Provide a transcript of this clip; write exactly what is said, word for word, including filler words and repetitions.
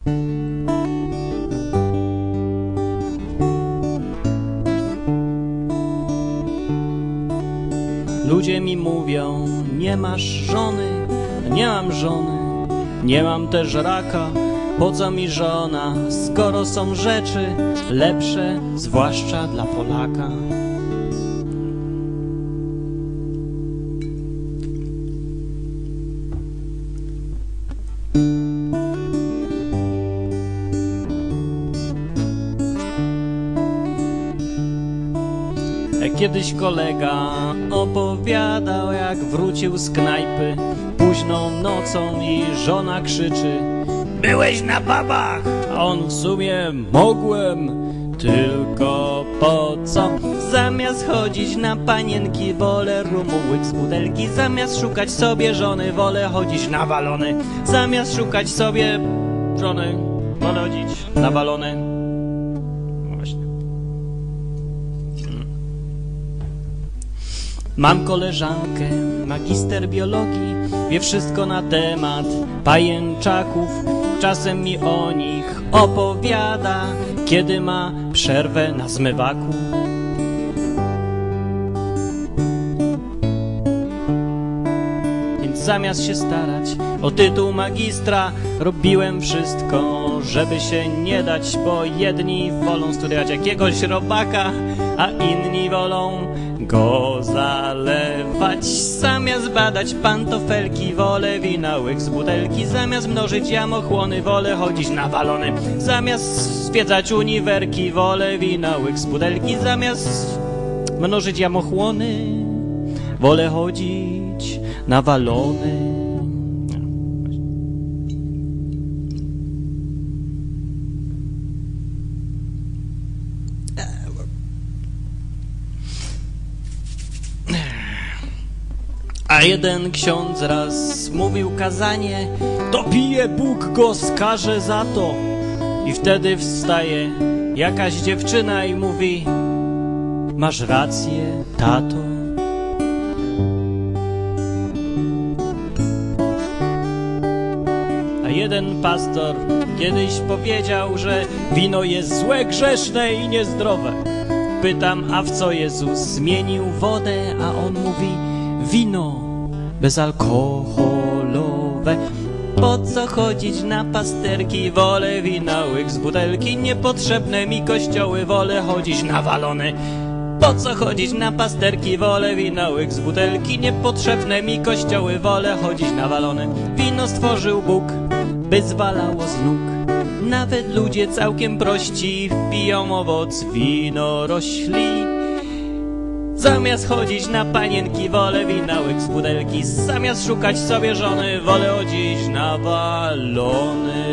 Ludzie mi mówią, nie masz żony, nie mam żony, nie mam też raka, po co mi żona, skoro są rzeczy lepsze, zwłaszcza dla Polaka. Kiedyś kolega opowiadał, jak wrócił z knajpy późną nocą i żona krzyczy: byłeś na babach! A on w sumie mogłem, tylko po co? Zamiast chodzić na panienki, wolę rumu łyk z butelki. Zamiast szukać sobie żony, wolę chodzić nawalony. Zamiast szukać sobie żony, wolę chodzić nawalony. Mam koleżankę, magister biologii, wie wszystko na temat pajęczaków. Czasem mi o nich opowiada, kiedy ma przerwę na zmywaku. Więc zamiast się starać o tytuł magistra, robiłem wszystko, żeby się nie dać, bo jedni wolą studiować jakiegoś robaka, a inni wolą go zalewać. Zamiast badać pantofelki, wolę wina łyk z butelki. Zamiast mnożyć jamochłony, wolę chodzić nawalony. Zamiast zwiedzać uniwerki, wolę wina łyk z butelki. Zamiast mnożyć jamochłony, wolę chodzić nawalony. A jeden ksiądz raz mówił kazanie: kto pije, Bóg go skarze za to. I wtedy wstaje jakaś dziewczyna i mówi: masz rację, tato. A jeden pastor kiedyś powiedział, że wino jest złe, grzeszne i niezdrowe. Pytam, a w co Jezus zmienił wodę? A on mówi: wino bezalkoholowe. Po co chodzić na pasterki, wolę wina łyk z butelki. Niepotrzebne mi kościoły, wolę chodzić nawalony. Po co chodzić na pasterki, wolę wina łyk z butelki. Niepotrzebne mi kościoły, wolę chodzić nawalony. Wino stworzył Bóg, by zwalało z nóg. Nawet ludzie całkiem prości piją owoc winorośli. Zamiast chodzić na panienki, wolę wina łyk z butelki. Zamiast szukać sobie żony, wolę chodzić nawalony.